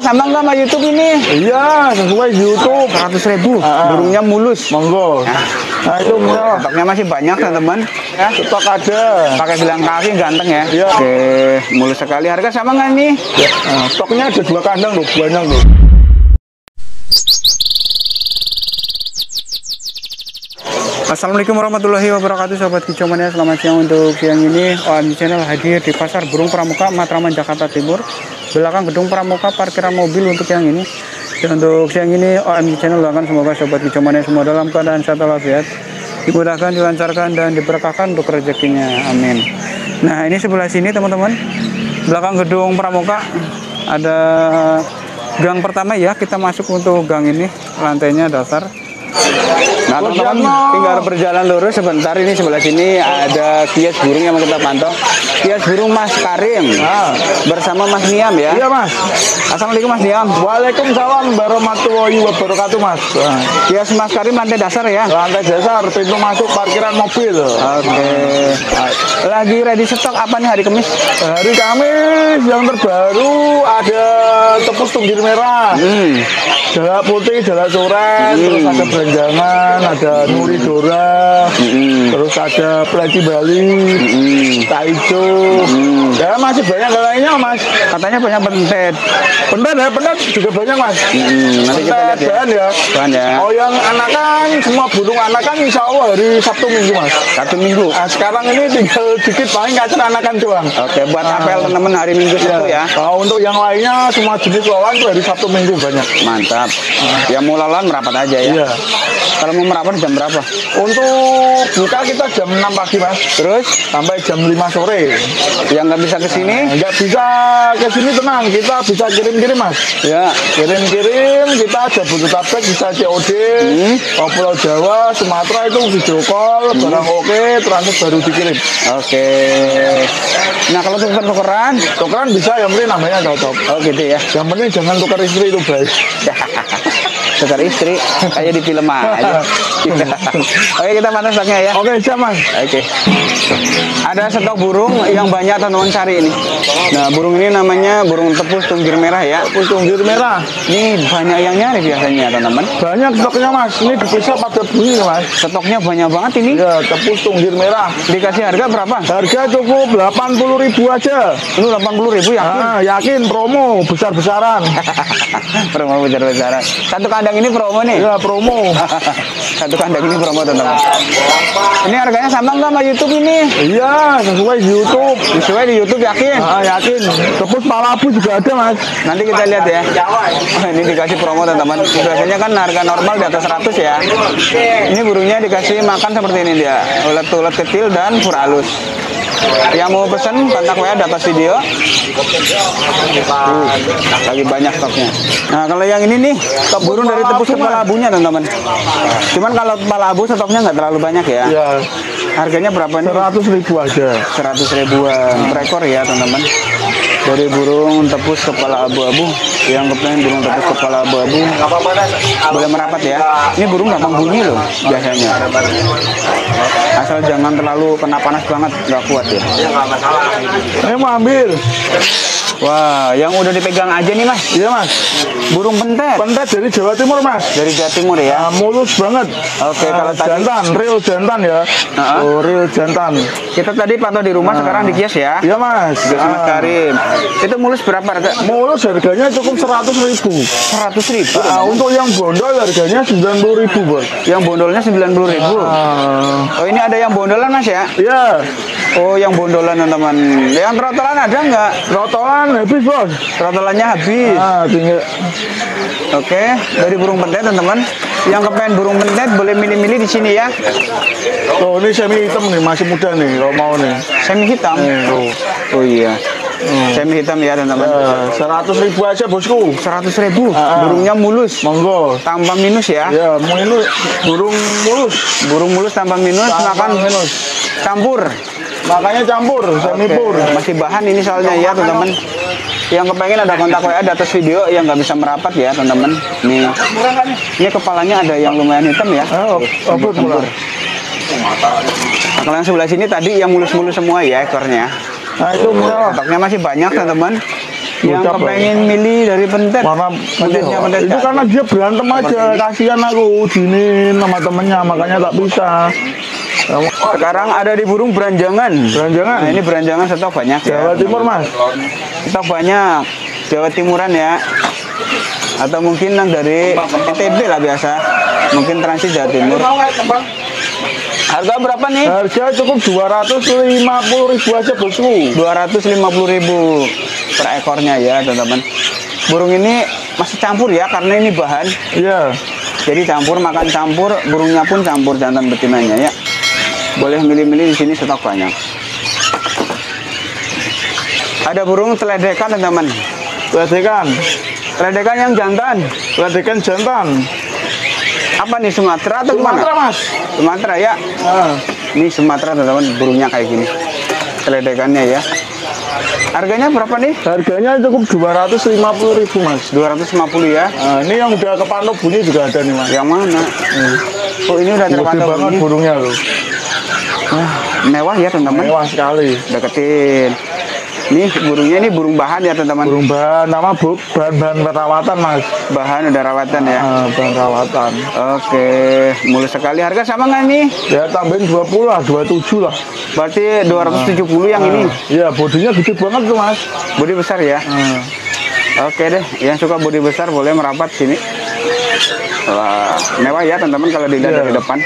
Sama nggak sama YouTube ini? Iya, sesuai YouTube. 100.000. Burungnya mulus. Monggo. Nah itu murah. Stoknya masih banyak teman-teman. Ya. Stok ada. Pakai gelang kaki ganteng ya. Iya. Oke, mulus sekali. Harga sama nggak nih? Ya. Nah, stoknya ada 2 kandang loh, banyak loh. Assalamualaikum warahmatullahi wabarakatuh, sobat kicauannya. Selamat siang untuk siang ini. OMG Channel hadir di Pasar Burung Pramuka, Matraman, Jakarta Timur. Belakang gedung Pramuka, parkiran mobil untuk yang ini. Dan untuk siang ini OMG Channel doakan semoga sobat kicauannya semua dalam keadaan sehat walafiat, dimudahkan, dilancarkan, dan diberkahkan untuk rezekinya. Amin. Nah ini sebelah sini teman-teman, belakang gedung Pramuka ada gang pertama ya. Kita masuk untuk gang ini, lantainya dasar. Nah teman-teman tinggal berjalan lurus sebentar. Ini sebelah sini ada kios burung yang mau kita pantau. Kios burung Mas Karim bersama Mas Niam ya. Iya Mas. Assalamualaikum Mas Niam. Waalaikumsalam warahmatullahi wabarakatuh Mas. Kios Mas Karim lantai dasar ya. Lantai dasar, pintu masuk parkiran mobil. Oke. Lagi ready stok apa nih hari Kamis? Hari Kamis yang terbaru ada tepus tunggir merah, jalak putih, jalak coret, terus ada belanjangan, ada nuri dora, terus ada peleci Bali, taijo, ya masih banyak lainnya Mas. Katanya banyak pentet. Pentet ya, pentet juga banyak Mas. Nanti kita lihat ya. Bahan ya. Oh yang anakan, semua burung anakan insya Allah hari Sabtu Minggu Mas. Sabtu Minggu. Nah, sekarang ini tinggal dikit paling kacir anakan doang. Oke, buat apel teman-teman hari Minggu itu ya. Nah, untuk yang lainnya semua jenis lawan tuh hari Sabtu Minggu banyak. Mantap. Yang mau lawan merapat aja ya. Iya. Kalau mau merapat jam berapa? Untuk buka kita jam 6 pagi Mas. Terus sampai jam 5 sore. Yang nggak bisa ke sini? Nggak bisa ke sini tenang, kita bisa kirim-kirim Mas. Ya. Kirim-kirim, kita ada Bodetabek, bisa COD, Pulau Jawa, Sumatera itu video call, barang oke, transit baru dikirim. Oke. Nah kalau tukeran? Tukeran bisa, yang penting namanya cocok. Oh gitu ya. Yang penting jangan tukar istri itu baik. Tukar istri kayak di film aja. Oke, kita mana stoknya ya. Oke siap Mas. Oke. Ada stok burung yang banyak teman-teman cari ini. Nah burung ini namanya burung tepus tunggir merah ya. Tepus tunggir merah. Ini banyak yang nyari biasanya teman-teman. Banyak stoknya Mas. Ini dipisah pada bunyi Mas. Stoknya banyak banget ini. Ya tepus tunggir merah. Dikasih harga berapa? Harga cukup 80.000 aja. Lu 80.000 yakin? Yakin promo besar-besaran. Promo besar-besaran. Satu kandang ini promo nih. Ya promo. Satu kandang ini promo teman-teman. Ini harganya sama nggak sama YouTube ini? Iya sesuai YouTube. Sesuai di YouTube yakin? Yakin. Tepus palabu juga ada Mas. Nanti kita lihat ya. Oh, ini dikasih promo teman-teman. Biasanya kan harga normal di atas 100 ya. Ini burungnya dikasih makan seperti ini dia. Ulet-ulet kecil dan pur halus. Yang mau pesen kontak WA di atas video. Lagi banyak stoknya. Nah kalau yang ini nih stok burung dari tepus kepala abunya teman-teman. Cuman kalau kepala abu stoknya nggak terlalu banyak ya. Iya. Harganya berapa nih? 100.000 aja. 100 ribuan. Rekor ya teman-teman. Dari burung tepus kepala abu-abu. Yang kepengen burung tepus kepala abu-abu boleh merapat ya. Ini burung gampang bunyi loh biasanya. Asal jangan terlalu kena panas banget, nggak kuat ya. Saya mau ambil. Wah, yang udah dipegang aja nih Mas. Iya Mas. Burung pentet. Pentet dari Jawa Timur Mas. Dari Jawa Timur ya. Mulus banget. Oke, kalau tadi jantan, real jantan ya. Oh, real jantan. Kita tadi pantau di rumah, sekarang di kios ya. Iya Mas. Mas Karim. Itu mulus berapa harga? Mulus harganya cukup 100.000. 100.000. Untuk yang bondol harganya 90.000 Bos. Yang bondolnya 90.000. Oh ini ada yang bondolan Mas ya? Iya. Oh yang bondolan teman-teman. Yang trotolan ada nggak? Trotolan habis Bos. Trotolannya habis. Tinggal. Oke, dari burung pentet teman-teman. Yang kepengen burung pentet boleh milih-milih di sini ya. Oh ini semi hitam nih, masih muda nih kalau mau nih. Semi hitam. Oh iya. Semi hitam ya teman-teman. 100.000 aja bosku. 100.000. Burungnya mulus. Monggo. Tanpa minus ya. Ya, minus. Burung mulus. Burung mulus tanpa minus. Makan minus. Campur. Makanya campur, semi pur. Masih bahan ini soalnya ya teman-teman. Yang kepengen ada kontak WA di atas video yang nggak bisa merapat ya teman-teman. Nih, ini kepalanya ada yang lumayan hitam ya. Campur. Kalau yang sebelah sini tadi yang mulus-mulus semua ya ekornya. Nah itu murah. Stoknya masih banyak teman-teman. Yang Bocah, kepengen milih dari pentet. warna putih. Pentetnya pentet Itu karena dia berantem aja. Kasihan aku jinin sama temennya, makanya tak bisa. Sekarang ada di burung beranjangan. Beranjangan. Nah, ini beranjangan stok banyak ya. Jawa Timur mas. Stok banyak. Jawa Timuran ya. Atau mungkin yang dari NTB lah biasa. Mungkin transit Jawa Timur. Harga berapa nih? Harga cukup 250.000 aja bosku. 250.000 per ekornya ya teman-teman. Burung ini masih campur ya karena ini bahan. Iya. Jadi campur makan campur, burungnya pun campur jantan betinanya ya. Boleh milih-milih di sini stok banyak. Ada burung teledekan teman-teman. Teledekan. Teledekan yang jantan. Teledekan jantan. Apa nih Sumatera atau Sumatera gimana? mas. Sumatera ya. Ah. Ini Sumatera teman-teman, burungnya kayak gini. Teledekannya ya. Harganya berapa nih? Harganya cukup 250.000 mas. 250 ya. Nah, ini yang udah kepantau bunyi juga ada nih mas. Yang mana? Oh ini udah Gede terpantau banget bunyi. burungnya loh. Wah, mewah ya teman-teman. Mewah sekali. Deketin. Nih burungnya ini burung bahan ya teman-teman. Burung bahan, nama bahan-bahan perawatan mas. Bahan udah rawatan ya. Bahan perawatan. Oke, mulus sekali. Harga sama nggak nih? Ya tambahin 20 lah, 27 lah. Berarti 270 yang ini. Iya, bodinya gede banget tuh mas. Bodi besar ya. Oke deh, yang suka bodi besar boleh merapat sini. Wah, mewah ya teman-teman kalau dilihat Iya. dari depan.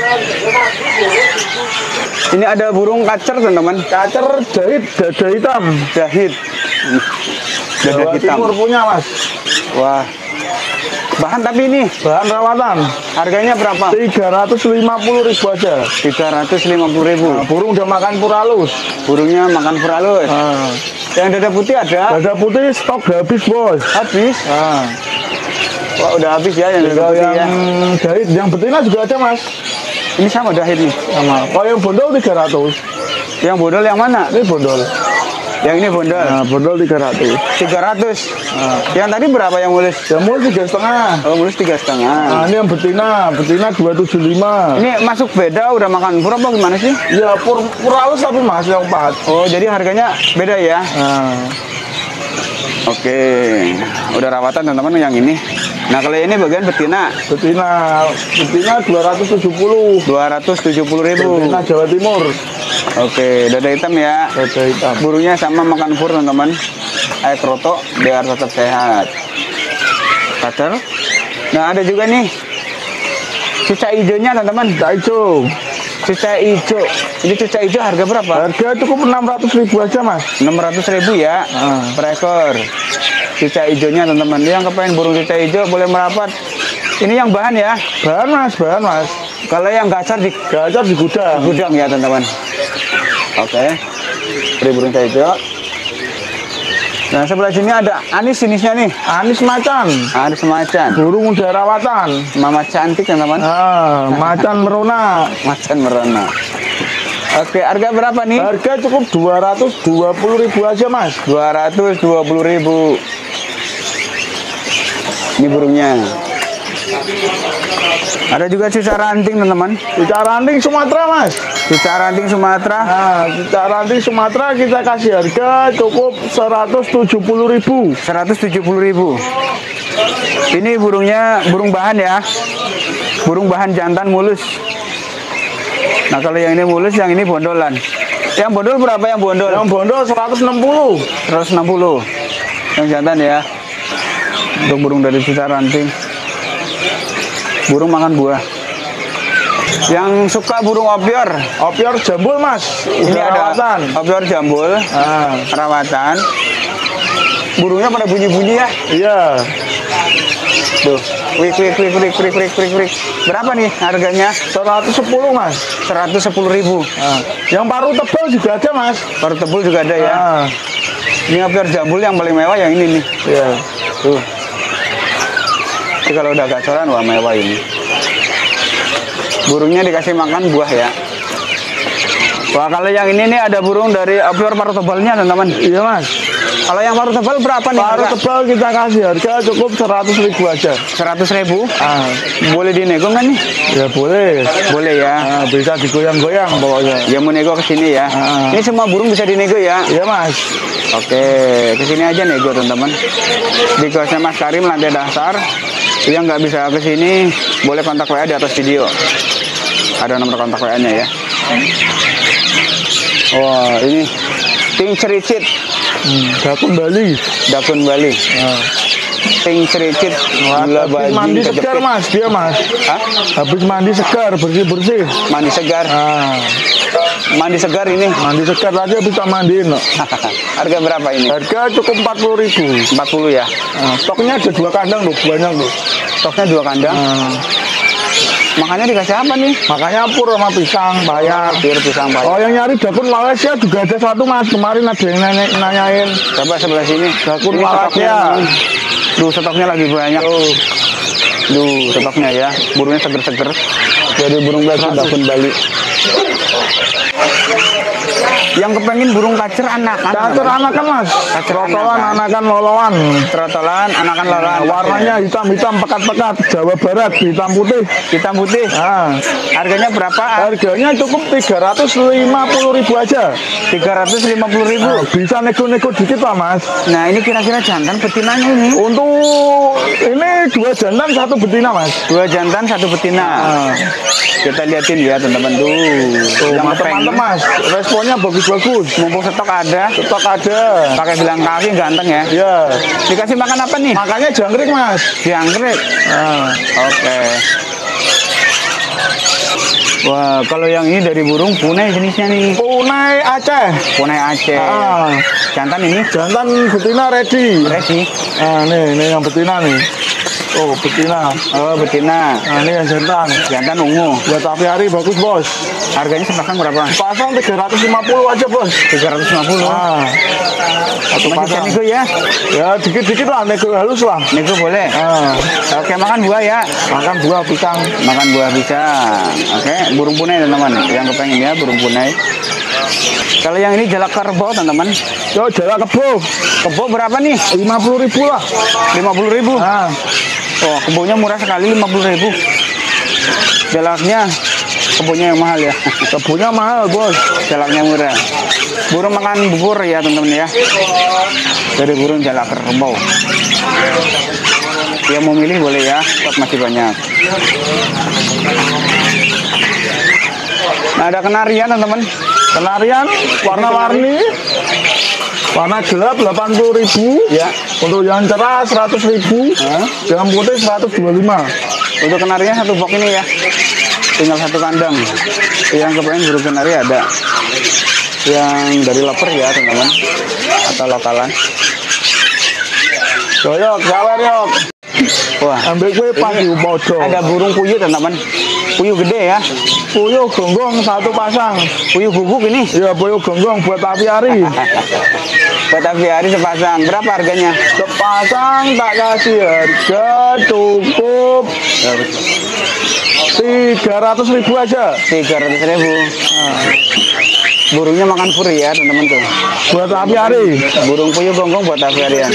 Ini ada burung kacer teman-teman. Kacer jahit, dada hitam. Jahit. Dada Jawa hitam. Timur punya mas. Wah. Bahan tapi ini Bahan rawatan. harganya berapa? 350.000 aja. 350.000. Nah, burung udah makan puralus. Burungnya makan puralus. Nah, Yang dada putih ada? dada putih stok habis bos. Habis. Nah, Wah, udah habis ya yang dada tinggal putih yang ya. jahit, yang betina juga ada mas. Ini sama dahit nih. Sama. Kalau yang bondol 300. Yang bondol yang mana? Ini bondol. Yang ini bondol. Nah, bondol 300. 300. Yang tadi berapa yang mulus? Jamur 3,5. Oh, mulus 3,5. Nah, ini yang betina 275. Ini masuk beda udah makan pur apa gimana sih? Ya puralus tapi mas yang pahat. Oh, jadi harganya beda ya? Nah, Oke. Udah rawatan teman-teman yang ini. Nah, kalau ini bagian betina betina 270. 270.000. Betina Jawa Timur. Oke, dada hitam ya. Dada hitam. Burungnya sama makan pur teman-teman. Air kroto biar tetap sehat. Kacer. Nah, ada juga nih cuca hijaunya teman-teman. Cak hijau. Cuca hijau. Ini cuca hijau harga berapa? Harga cukup 600.000 aja mas. 600.000 ya per ekor. Cuca hijaunya teman-teman. Yang kepengen burung cuca hijau boleh merapat. Ini yang bahan ya. Bahan mas. Kalau yang gacor di Gacor di gudang. gudang ya teman-teman. Oke. Beri burung cuca hijau. Nah, sebelah sini ada anis jenisnya nih. Anis macan. Anis macan. Burung udah rawatan. Mama cantik teman-teman. Macan merona. Macan merona. Oke, harga berapa nih? Harga cukup 220.000 aja mas. 220.000. Ini burungnya. Ada juga cuca ranting teman-teman. Cuca ranting Sumatera mas. Cuca ranting Sumatera. Nah, cuca ranting Sumatera kita kasih harga cukup 170.000. 170.000. Ini burungnya burung bahan ya. Burung bahan jantan mulus. Nah, kalau yang ini mulus, yang ini bondolan. Yang bondol berapa yang bondol? Yang bondol 160. 160. Yang jantan ya. Untuk burung dari cuca ranting. Burung makan buah. Yang suka burung opior. Opior jambul mas. Ini Udah ada rawatan. opior jambul. Rawatan. Burungnya pada bunyi-bunyi ya. Iya. Tuh. Krik. Berapa nih harganya? 110 mas. 110.000. Yang paru tebal juga ada mas. Paru tebul juga ada ya. Ini opior jambul yang paling mewah yang ini nih. Iya. Tuh. Jadi kalau udah gacoran wah mewah ini. Burungnya dikasih makan buah ya. Wah, kalau yang ini nih ada burung dari opior paru tebalnya teman-teman. Iya mas. Kalau yang paruh tebal berapa nih? Paruh harga? tebal kita kasih harga cukup 100.000 aja. 100.000. Ah, Boleh dinego nggak nih? ya boleh. Boleh ya. Ah, bisa digoyang-goyang pokoknya. Ya mau nego ke sini ya. Ah. Ini semua burung bisa dinego ya. Iya Mas. Oke, ke sini aja nego teman-teman. Di kiosnya Mas Karim lantai dasar. Yang nggak bisa ke sini boleh kontak WA di atas video. Ada nomor kontak WA-nya ya. Wah, ini pink cericit, Dakun Bali. dakun Bali. Ah. Pink cericit, gula Habis mandi bajing segar kejepit. Mas, dia Mas. Hah? Habis mandi segar, bersih-bersih. Mandi segar. Ah, Mandi segar ini. mandi segar aja bisa mandiin. No. Harga berapa ini? Harga cukup 40.000. 40 ya. Ah, stoknya ada 2 kandang loh, banyak loh. Stoknya 2 kandang. Ah, Makanya dikasih apa nih? makanya pur sama pisang bayar. Bir pisang Oh, bayar. yang nyari dakun Malaysia juga ada 1 Mas. Kemarin ada yang nanyain. Coba sebelah sini. Dakun Ini stoknya. Malaysia. Duh, stoknya lagi banyak. Oh, Duh, stoknya ya. Burungnya seger-seger. Jadi burung belajar dakun Bali. Yang kepengen burung kacer anakan. catur anakan Mas. Catur Rotolan, anakan. anakan loloan. Trotolan, anakan loloan. Warnanya hitam-hitam pekat-pekat. Jawa Barat, hitam putih. hitam putih. Ah, Harganya berapa? harganya cukup 350.000 aja. 350.000. Ah, bisa nego-nego dikit lah Mas. Nah, ini kira-kira jantan betinanya ini. Untuk ini 2 jantan 1 betina Mas. 2 jantan, 1 betina. Ah, Kita liatin ya, teman-teman. Tuh, yang mantep-mantep kepengen. Mas. Responnya bagus-bagus. Mumpung stok ada, Stok ada. pakai gelang kaki ganteng ya. Ya, Dikasih makan apa nih? makanya jangkrik Mas. Jangkrik. Ah, Oke. Wah, kalau yang ini dari burung punai jenisnya nih. punai Aceh. Punai Aceh. Ah, Jantan ini jantan betina ready. ready. Ah, nih yang betina nih. Oh, betina. Oh, betina. Nah, ini yang jantan. Jantan ungu. Buat apiari bagus, Bos. Harganya sepasang berapa? Pasang 350 aja, Bos. 350. Ah, satu Masih bisa pasang. nego ya? Ya, dikit-dikit lah, nego halus lah. Nego boleh. Ah, Oke, makan buah ya. makan buah pisang. Makan buah bisa. Oke, burung punai teman-teman. Yang kepengen ya burung punai. Kalau yang ini jalak kerbau teman-teman. Yo, jalan kebo. Kebo berapa nih? 50.000 lah. 50.000. Ah, Oh, kebonya murah sekali 50.000. Jalaknya kebonya yang mahal ya. kebonya mahal, Bos. Jalaknya murah. Burung makan bubur ya teman-teman ya. Dari burung jalak kerbau. Yang mau milih boleh ya, stok masih banyak. Nah, ada kenarian teman-teman. Kenarian warna-warni. Warna gelap 80.000. Ya. Untuk yang cerah 100.000. Hah? Yang putih 125. Untuk kenarinya 1 box ini ya. Tinggal 1 kandang. Yang kepengen burung kenari ada. Yang dari loper ya teman-teman. Atau lokalan. Yoyok, sawer yok. Wah, Ambil gue pas ini di podo. ada burung puyuh teman-teman. Puyuh gede ya. Puyuh gonggong 1 pasang. Puyuh guguk ini. Iya, puyuh gonggong buat apiari. Buat aviari sepasang. Berapa harganya? Sepasang tak kasih harga cukup 300.000 aja. 300.000. Burungnya makan puri ya teman-teman tuh. Buat apiari. Burung puyuh gonggong buat aviarian.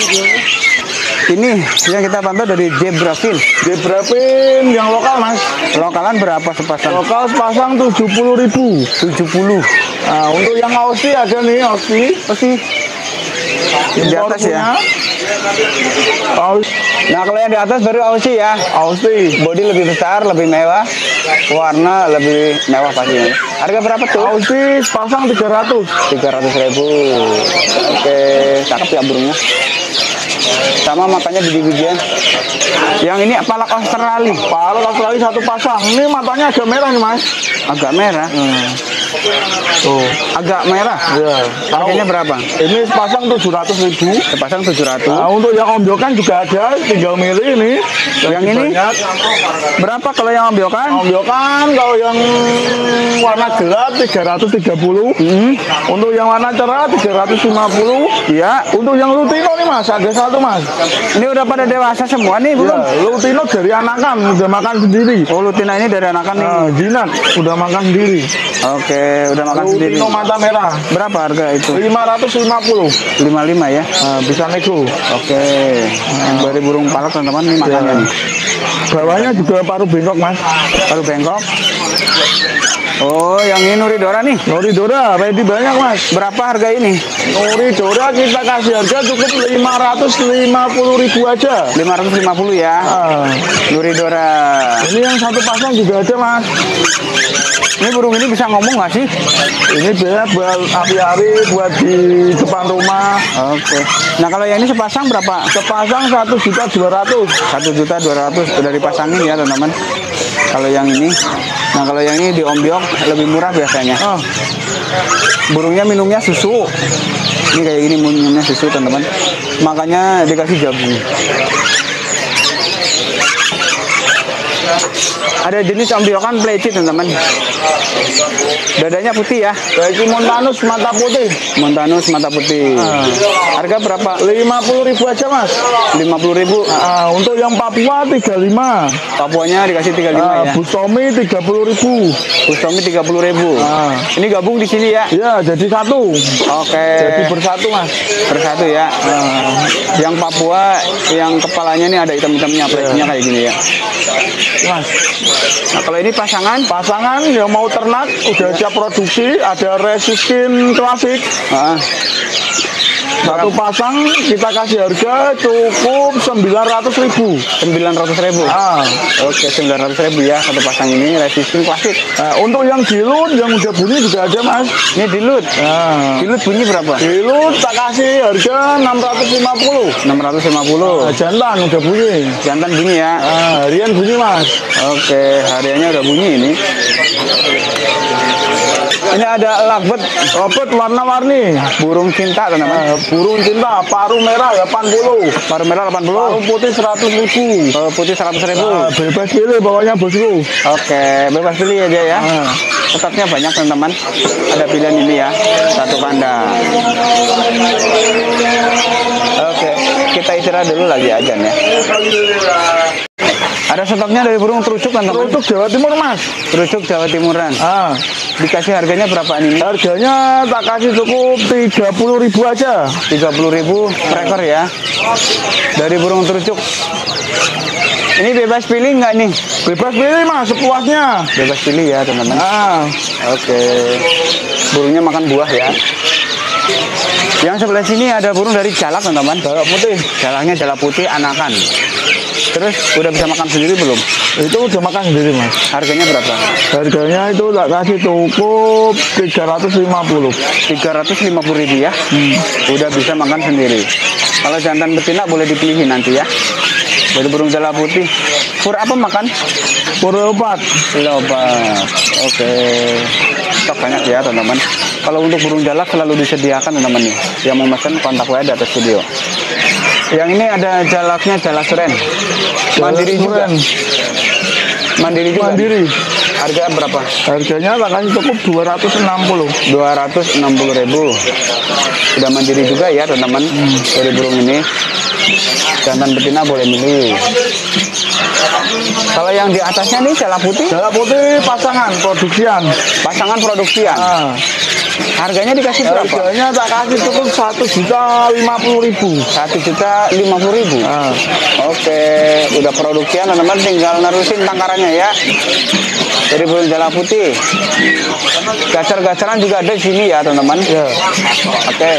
Ini yang kita pantau dari Zebrafin. Zebrafin yang lokal Mas. Lokalan berapa sepasang? Lokal sepasang 70.000. 70. Nah, untuk yang Aussie ada nih Aussie. Pasti di atas ya. Nah, kalau yang di atas baru Aussie ya. Aussie. Body lebih besar, lebih mewah. Warna lebih mewah pastinya. Harga berapa tuh? Aussie sepasang 300. 300.000. Oke, cakep ya burungnya. Sama matanya biji-bijian. Yang ini palak Australia. Palak Australia 1 pasang. Ini matanya agak merah nih Mas. Agak merah. Tuh. Agak merah. Iya. Harganya berapa? Ini sepasang 700.000. Sepasang 700. Nah, untuk yang ombyokan juga ada, tinggal milih ini. Yang ini? banyak. Berapa kalau yang ambiokan? Ombyokan kalau yang warna gelap 330. Untuk yang warna cerah 350. Iya. Untuk yang lutino nih Mas, ada 1 Mas. Ini udah pada dewasa semua nih belum? Ya, lutino dari anakan, udah makan sendiri. Oh, lutina ini dari anakan nih. Nah, jinak, udah makan sendiri. Oke. udah makan sendiri. Lutino mata merah. Berapa harga itu? 550. 55 ya. Bisa nego. Oke. Yang dari burung palak teman-teman ini makannya nih. Bawahnya juga paruh bengkok, Mas. Paruh bengkok. Oh, yang ini Nuridora nih. Nuridora, ready banyak, Mas. Berapa harga ini? Nuridora kita kasih harga cukup 550.000 aja. 550 ya. Nuridora. Ini yang satu pasang juga ada, Mas. Ini burung ini bisa ngomong nggak sih? Ini biasanya buat apiari, buat di depan rumah. Oke. Nah kalau yang ini sepasang berapa? Sepasang 1.200.000. 1.200.000 udah dipasangin ya teman-teman. Kalau yang ini, nah kalau yang ini di Om Biok lebih murah biasanya. Burungnya minumnya susu. Ini kayak gini minumnya susu teman-teman. Makanya dikasih jagung. Ada jenis ombiokan pleci teman-teman. Dadanya putih ya. Pleci Montanus mata putih. Montanus mata putih. Harga berapa? 50.000 aja, Mas. 50.000. Untuk yang Papua 35. Papuanya dikasih 35 ya. Bustomi 30.000. Bustomi 30.000. Ini gabung di sini ya? Ya, jadi satu. Oke. Jadi bersatu, Mas. Bersatu ya. Yang Papua yang kepalanya ini ada hitam-hitamnya, plecinya kayak gini ya. Mas. Nah, kalau ini pasangan yang mau ternak udah siap produksi, ada resiskin klasik. Satu pasang kita kasih harga cukup 900.000. 900.000. Oke, 900.000 ya satu pasang ini resisting klasik. Untuk yang dilut yang udah bunyi juga ada, Mas. Ini dilut. Dilut bunyi berapa? Dilut tak kasih harga 650. 650. Jantan udah bunyi. Jantan bunyi ya. Harian bunyi, Mas. Oke, hariannya udah bunyi ini. Ini ada lovebird warna-warni, burung cinta teman-teman. Burung cinta, paruh merah 80. Paruh merah 80. Paruh putih 100.000. Paruh putih 100.000. Bebas pilih bawahnya bosku. Oke, bebas pilih aja ya. Stoknya banyak teman-teman. Ada pilihan ini ya, satu kandang. Oke, kita istirahat dulu lagi aja ya. Ada stoknya dari burung terucuk kan teman? Terucuk Jawa Timur, Mas. Terucuk Jawa Timuran. Dikasih harganya berapa ini? Harganya tak kasih cukup 30.000 aja. 30.000 per ekor ya. Dari burung terucuk. Ini bebas pilih nggak nih? Bebas pilih, Mas, sepuasnya. Bebas pilih ya teman-teman. Oke. Burungnya makan buah ya. Yang sebelah sini ada burung dari jalak teman-teman. Jalak putih. Jalaknya jalak putih anakan. Terus udah bisa makan sendiri belum? Itu udah makan sendiri, Mas. Harganya berapa? Harganya itu tak kasih cukup 350. 350.000 ya. Udah bisa makan sendiri. Kalau jantan betina boleh dipilih nanti ya. Dari burung jalak putih. Pur apa makan? Pur leopard. Leopard. Oke. Stok banyak ya teman-teman. Kalau untuk burung jalak selalu disediakan teman-teman nih. Yang mau pesan kontak WA di atas video. Yang ini ada jalaknya jalak suren. Mandiri juga. Mandiri juga. Mandiri. Harga berapa? Harganya tak kasih cukup 260. 260.000. Sudah mandiri juga ya teman-teman. Dari burung ini. Jantan betina boleh milih. Kalau yang di atasnya nih jalak putih? Jalak putih pasangan produksian. Pasangan produksian. Harganya dikasih berapa? Harganya tak kasih cukup 1.050.000. 1.050.000. Oke, udah produksian teman-teman, tinggal nerusin tangkarannya ya. Dari burung jalak putih. Gacar-gacaran juga ada di sini ya teman-teman. Oke.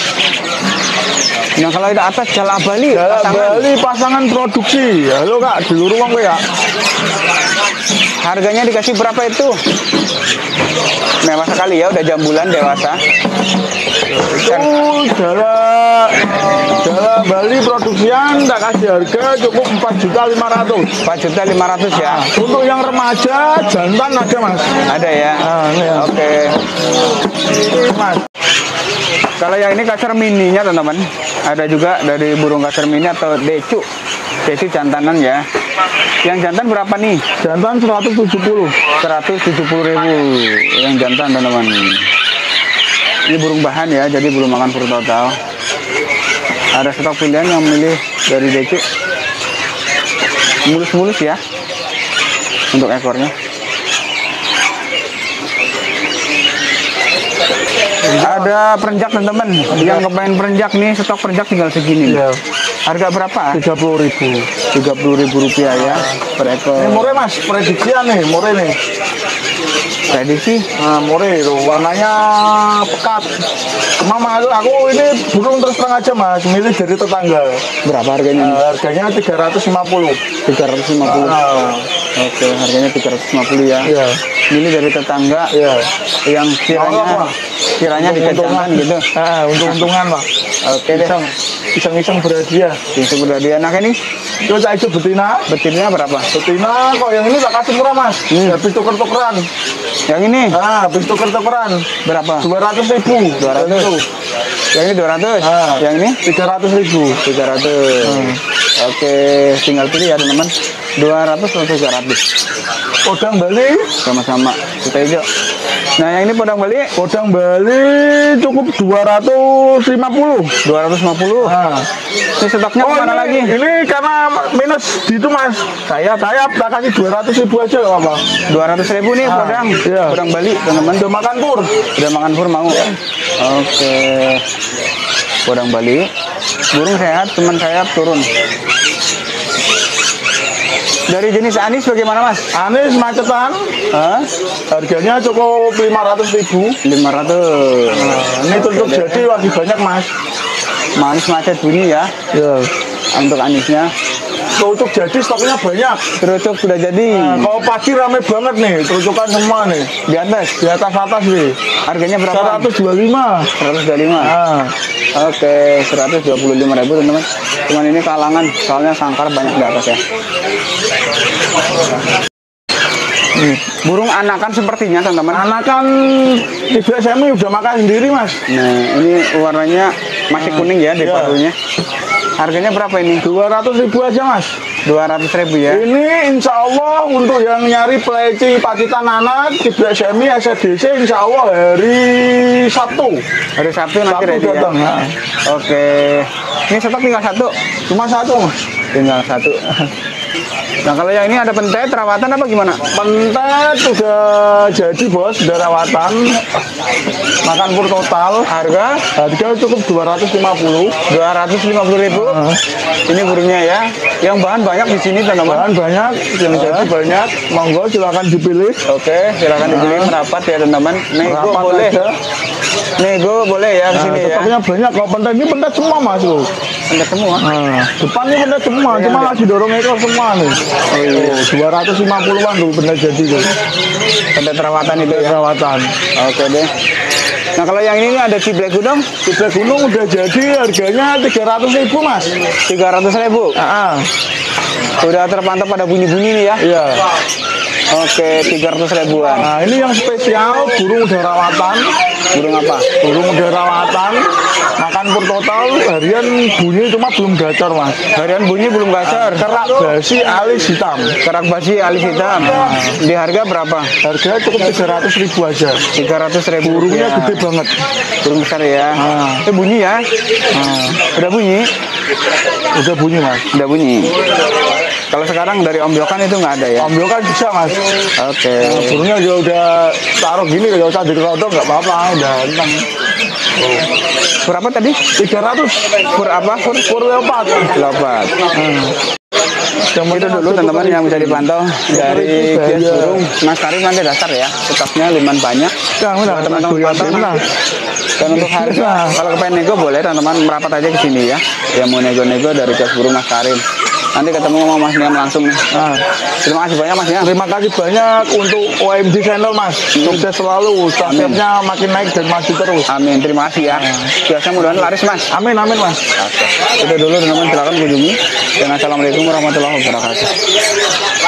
Nah kalau di atas jalak Bali, Bali pasangan produksi. Halo Kak, di luar uang ya. Harganya dikasih berapa itu? Mewah sekali ya, udah jambulan dewasa. Itu jalak Bali produksian tak kasih harga cukup 4.500. 4.500 ya. Untuk yang remaja jantan ada, Mas. Ada ya. Oke. Mas. Kalau yang ini kacer mininya teman-teman, ada juga dari burung kacer mini atau decu. Decu jantanan ya. Yang jantan berapa nih? Jantan 170. 170.000 yang jantan teman-teman. Ini burung bahan ya, jadi belum makan pur total. Ada stok pilihan yang memilih dari decu. Mulus-mulus ya untuk ekornya. Ada perenjak teman-teman. Yang kepengen perenjak nih, stok perenjak tinggal segini. Iya. Harga berapa? 30.000. 30.000 rupiah ya per ekor. Ini murah mas, prediksian nih, murah nih. Prediksi Nah, murah itu warnanya pekat. Mama aku ini burung terus terang aja mas, milih dari tetangga. berapa harganya? Harganya 350. 350. Nah, Oke, harganya 350 ya. iya. Milih dari tetangga Iya. yang Nolak, Pak. kiranya dikecangkan gitu. Untung-untungan pak. Oke deh. Iseng-iseng berhadiah. Itu berhadiah. Nah ini Itu saya itu betina. betinnya berapa? Betina kok yang ini tak kasih murah mas. Habis tuker-tukeran. Yang ini Nah, habis tuker-tukeran. berapa? 200.000. 200. Yang ini 200. Ah. Yang ini 300.000. 300. Oke, tinggal pilih ya teman-teman. 200 atau 300. Podang Bali. Sama-sama. Kita hijau. Nah, yang ini podang Bali Podang Bali cukup 250. 250. Nah. Ini stoknya kemana lagi? Ini karena minus gitu mas. Saya tak kasih 200.000 aja nggak apa. 200.000 nih podang. Iya. Podang Bali teman-teman. Udah makan pur. Udah makan pur mau. Oke. Podang Bali. Burung sehat, teman saya turun. Dari jenis anis bagaimana mas? Anis macetan. Hah? Harganya cukup 500.000. 500. Ini tutup jadi lagi banyak mas. Manis macet bunyi ya Ya. untuk anisnya. Tutup jadi stoknya banyak. Terucuk sudah jadi. Nah, kalau pagi rame banget nih, terucukan semua nih. Di atas. Di atas nih. Harganya berapa? 125. 125. Nah, Oke, 125.000 teman-teman. Cuman ini kalangan, soalnya sangkar banyak di atas ya. Burung anakan sepertinya teman-teman. anakan tiga semi udah makan sendiri mas. Nah, ini warnanya masih kuning ya di Iya. parunya. Harganya berapa ini? 200.000 aja mas. 200.000 ya. Ini insya Allah untuk yang nyari peleci pacitan anak tiga semi SDC insya Allah hari Sabtu. Hari Sabtu nanti Sabtu ready ya. datang. Nah. Oke. Ini stok tinggal satu. Cuma satu mas. Tinggal satu. Nah, kalau yang ini ada pentet rawatan apa gimana? Pentet udah jadi bos, udah rawatan. Makan pur total. Harga Harga cukup 250. 250.000. Ini burungnya ya. Yang bahan banyak di sini teman-teman. Bahan banyak, yang jadi banyak. Monggo silakan dipilih. Oke, silakan dipilih merapat ya teman-teman. Nego Rapat boleh. aja. Nego boleh ya Nah, sini ya. stoknya banyak. Kalau pentet ini pentet semua mas loh. Pentet semua. Nah, depannya pentet semua, cuma lagi dorong ekor semua nih. Oh, 250-an tuh pentet jadi tuh. Pentet rawatan itu ya. Perawatan. Oke deh. Nah, kalau yang ini ada ciblek gudang Tiga gunung udah jadi harganya 300.000 mas. 300.000. Ah, Udah terpantau pada bunyi-bunyi nih ya. iya. Oke, 300.000-an. Nah ini yang spesial burung udah rawatan. Burung apa? Burung udah rawatan. Makan pur total harian bunyi cuma belum gacor mas. Harian bunyi belum gasar. Kerak basi alis hitam. Kerak basi alis hitam. Di harga berapa? Harganya cukup 300.000 aja. 300.000. Burungnya gede banget. Burung besar ya. Ah. Itu bunyi ya. Udah bunyi. Udah bunyi mas. Udah bunyi. Kalau sekarang dari ombyokan itu nggak ada ya. Ambil kan bisa mas. Oke. Burungnya juga udah taruh gini, gak usah dirodok nggak apa-apa. Udah enteng. Berapa tadi? 300. Pur apa? Pur leopard. Lobat. Yang Itu dulu teman-teman yang bisa dipantau dari Kias Burung. Mas Karim nanti dasar ya. Stoknya lumayan banyak. Yang Teman-teman pantau nanti. Dan untuk harga, kalau kepengen nego boleh teman-teman merapat aja ke sini ya. Yang mau nego-nego dari Kias Burung Mas Karim. Nanti ketemu sama Mas Niam langsung nih. Nah, Terima kasih banyak Mas Niam. terima kasih banyak untuk OMD Channel mas. Sukses selalu. Subscribe-nya makin naik dan maju terus. Amin, terima kasih ya. Biasa mudah-mudahan laris Mas. Amin amin mas. Oke. Itu dulu teman-teman, silakan kunjungi. Dan assalamualaikum warahmatullahi wabarakatuh.